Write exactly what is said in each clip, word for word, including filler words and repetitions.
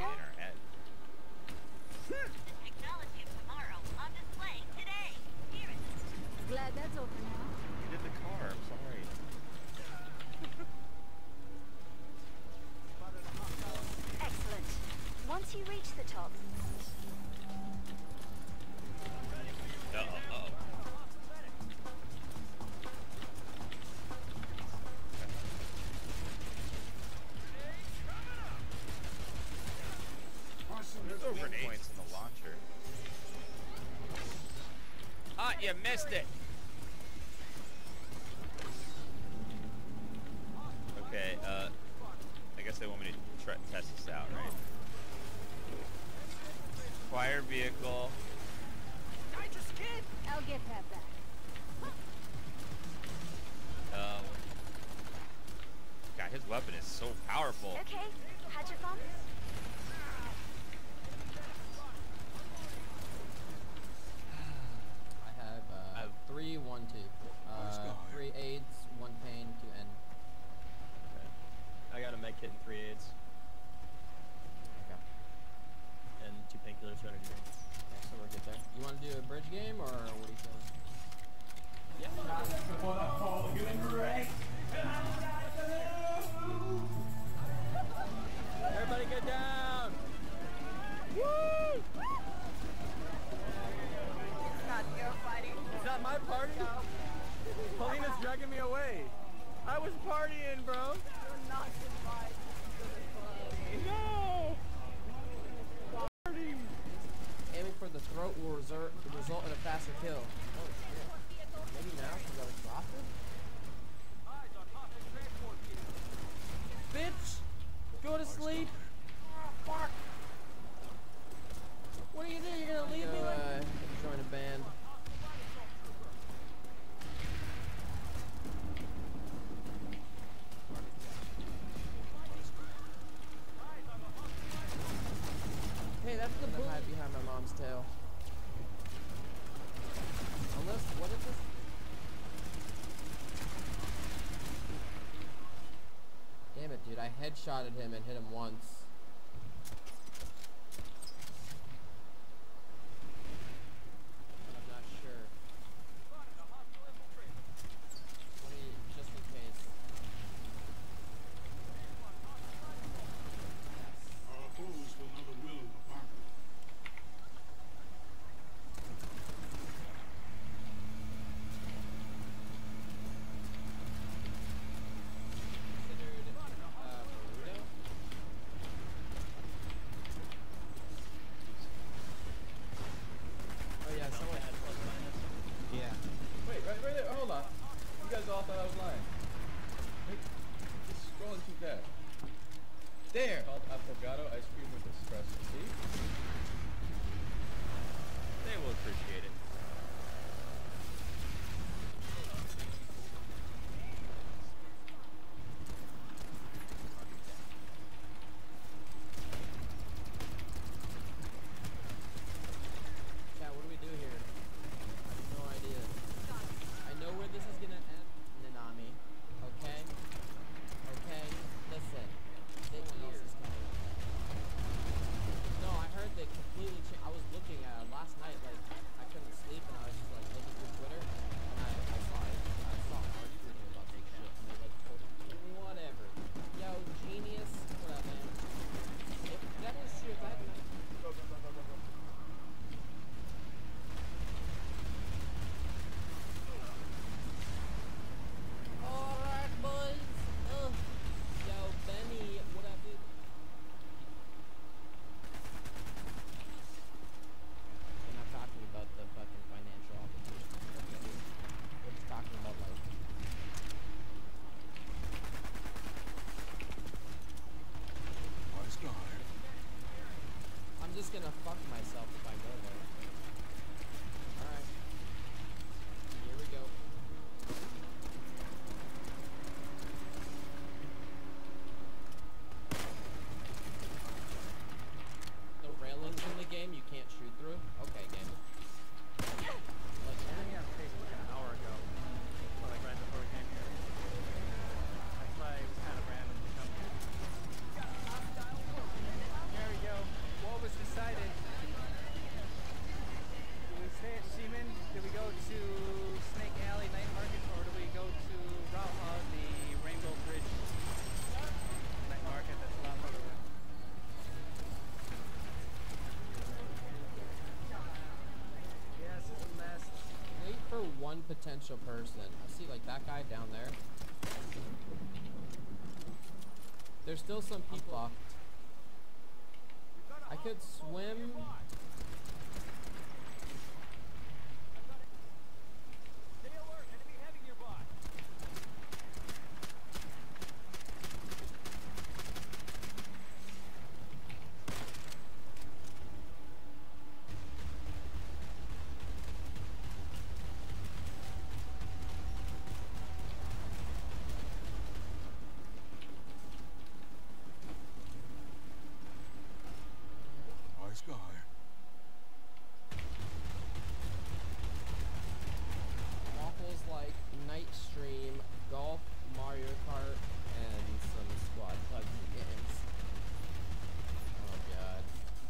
in our head. Technology of tomorrow on display today. Here it is. Glad that's over now. You did the car, I'm sorry. Excellent. Once you reach the top. Uh-oh, uh-oh. There's no grenade points in the launcher. Ah, you missed it! Okay, uh, I guess they want me to try test this out, right? Fire vehicle. I just kid. I'll get that back. Um, God, his weapon is so powerful. Okay, had your fun? I have uh, I have- three, one, two. Uh, three aids, one pain, two N. Okay. I got a med kit and three aids Okay. and two painkillers, two energy drinks. Okay, so we're good there. You want to do a bridge game or what are you feeling? Everybody get down! Woo! It's not your fighting. It's not my party? Paulina's dragging me away. I was partying, bro. You're not invited to the party. No! Party! Aiming for the throat will result, result in a faster kill. Oh shit. Maybe now because I was dropping? Bitch! Go to sleep! Fuck! What are you doing? You're gonna leave me like... Uh, join a band. Hey, that's the bullet. Hide behind my mom's tail. Unless, what is this? Damn it, dude. I headshotted him and hit him once. But I'm not sure. Let me, just in case. Our foes will know the will of Vargas. Considered uh, burrito. Oh yeah, someone had plus minus. Yeah. Wait, right, right there. Hold on. You guys all thought I was lying. Wait, just scrolling too fast. There! Called affogato ice cream with espresso. See? They will appreciate it. Chat, what do we do here? I have no idea. I know where this is gonna end, Nanami. Okay? Okay? Listen. They else coming. No, I heard they completely changed. I was looking at it last night, like, I couldn't sleep, and I was just, like, looking through Twitter, and I, I saw it. I saw Mark tweeting about this shit, and they, like, told him, whatever. Yo, genius. What up, man? If that is true, if I had Go, go, go, go, go, go. Alright, boys. Ugh. Yo, Benny, what up, dude? We're not talking about the fucking financial opportunity. Okay, dude. We're just talking about, like... Wise guard. I'm just gonna fuck myself if I go there. Alright. Here we go. The railings in the game you can't shoot through? Okay, game. Like, sent me on Facebook an hour ago, or like right before we came here. That's why it was kind of random to come here. There we go. one potential person. I see like that guy down there. There's still some people. I could swim. Nice guy. Waffles like Night Stream, Golf, Mario Kart, and some squad P U B G games. Oh god.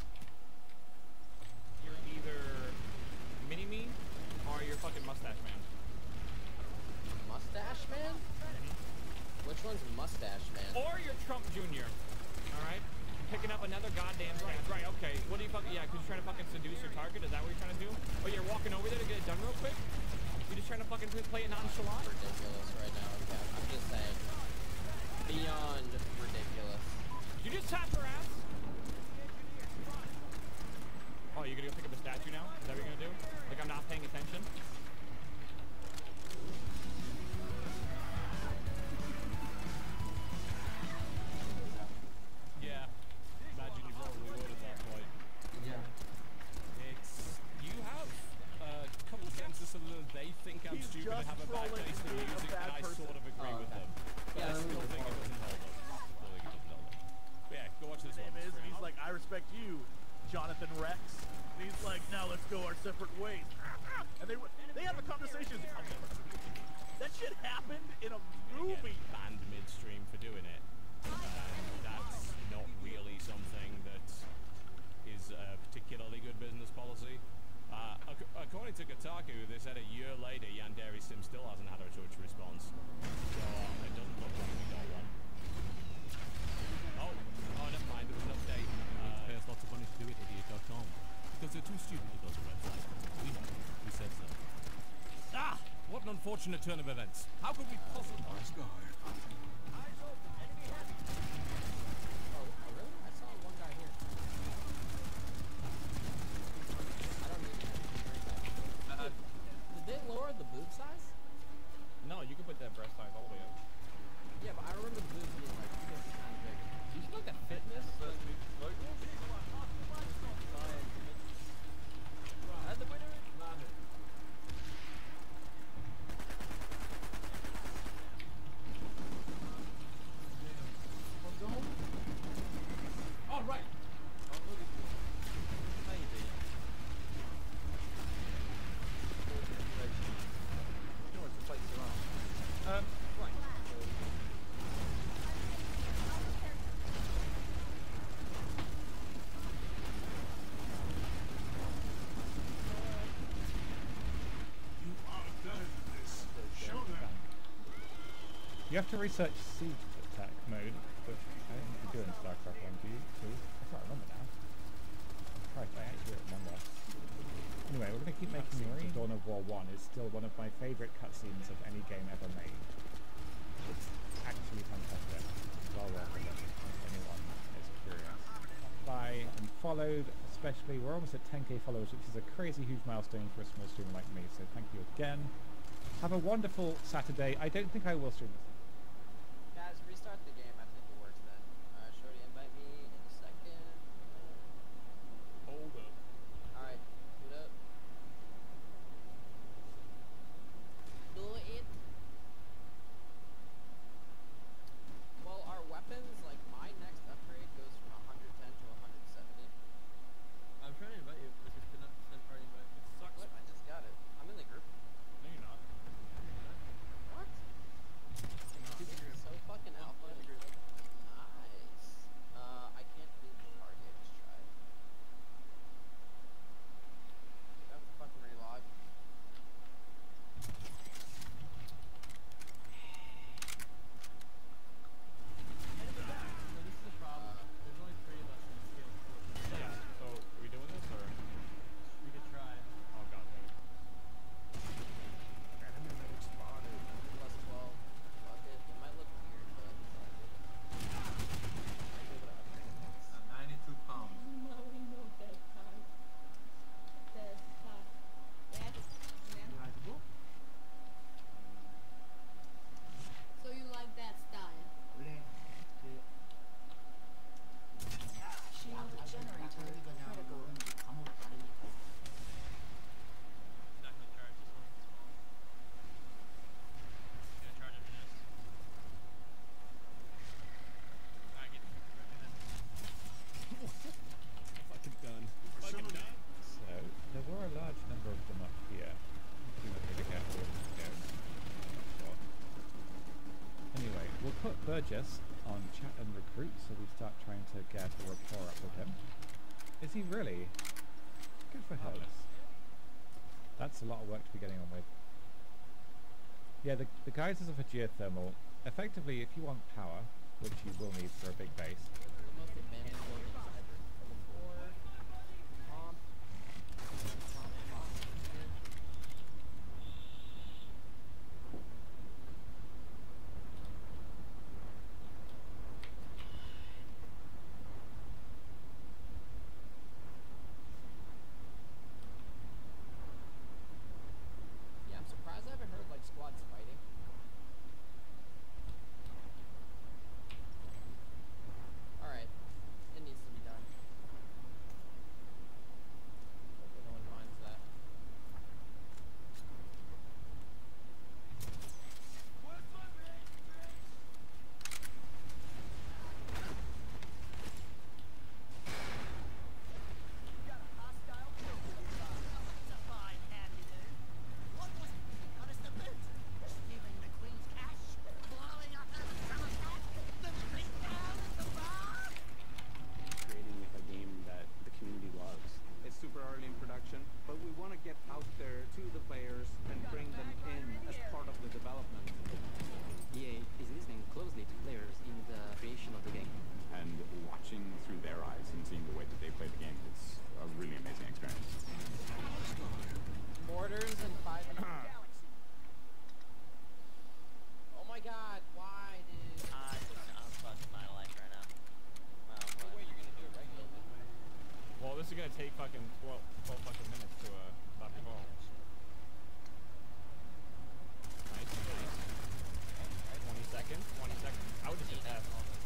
You're either Mini-Me or you're fucking Mustache Man. Mustache Man? Which one's Mustache Man? Or you're Trump Junior Alright? Picking up another goddamn chance. Right, okay. What do you fucking... Yeah, because you're trying to fucking seduce your target? Is that what you're trying to do? Oh, you're walking over there to get it done real quick? You're just trying to fucking play it nonchalant? Ridiculous right now, okay. I'm just saying. Beyond ridiculous. You just tap her ass? Oh, you're gonna go pick up a statue now? Is that what you're gonna do? Like I'm not paying attention? Yeah. Imagine you probably would at that point. Yeah. It's... You have a couple of senses of the they think I'm He's stupid and just have a bad trolling taste in being a music, bad and I person. sort of agree Oh, with okay. them. But Yeah, I still that's think it doesn't hold up. I still think it doesn't hold up. But yeah, go watch this His one. name is, Straight and he's up. like, I respect you, Jonathan Rex. And he's like, now let's go our separate ways. And they were- they have a conversation. That shit happened in a Gonna get movie. banned midstream for doing it. And that's not really something that is a particularly good business policy. Uh, ac according to Kotaku, they said a year later, Yandere Sim still hasn't had a Twitch response. So uh, it doesn't look like we got one. Oh, oh, never mind. There was an update. Uh, Pay us lots of money to do it, idiot dot com. Because they're too stupid to build a website. We know. We said so. Ah! What an unfortunate turn of events. How could we possibly... Nice guy. Oh, oh really? I saw one guy here. I don't need to drink that. uh, Did they lower the boob size? no, you can put that breast size all the way up. Yeah, but I remember the boobs being like fifty times bigger. You should look at fitness. Uh, And the winner is Nanu. All right. Um, right. You are better than this. Show them. You have to research siege attack mode, but I don't think you do in StarCraft one, do you? Two? I can't remember now. Christ, I actually remember. Anyway, we're going to keep making it. Dawn of War one is still one of my favourite cutscenes of any game ever made. It's actually fantastic. Well worth it if anyone is curious. By and followed, especially, we're almost at ten K followers, which is a crazy huge milestone for a small streamer like me, so thank you again. Have a wonderful Saturday. I don't think I will stream this. Guys, restart the game. I think it works then. Uh, Shorty, invite me in a second. Hold up. Alright, boot up. Do it. Well, our weapons, like my next upgrade goes from one ten to one seventy. I'm trying to invite you, but you're not send party invite. It sucks. What? I just got it. I'm in the group. No, you're not. What? Dude, this is so fucking alpha. us on chat and recruit, so we start trying to get a rapport up with him. Is he really? Good for him. That's a lot of work to be getting on with. Yeah, the, the geysers are for geothermal. Effectively, if you want power, which you will need for a big base, The most advanced buildings ever. Level four. Pump. Pump, pump. Yeah, I'm surprised I haven't heard like squads fighting. Alright. It needs to be done. Hopefully no one finds that. creating a game that the community loves. It's super early in production, but we want to get out there to the players and bring them in as part of the development. E A is listening closely to players in the creation of the game. And watching through their eyes and seeing the way that they play the game, it's a really amazing experience. Mortars and five Oh my god, why, dude? I just, I'm fucking my life right now. Wow, No way you're gonna do it regularly. Well, this is gonna take fucking twelve, twelve fucking minutes to uh, stop your ball. Nice, nice. twenty seconds, twenty seconds. I would just hit F.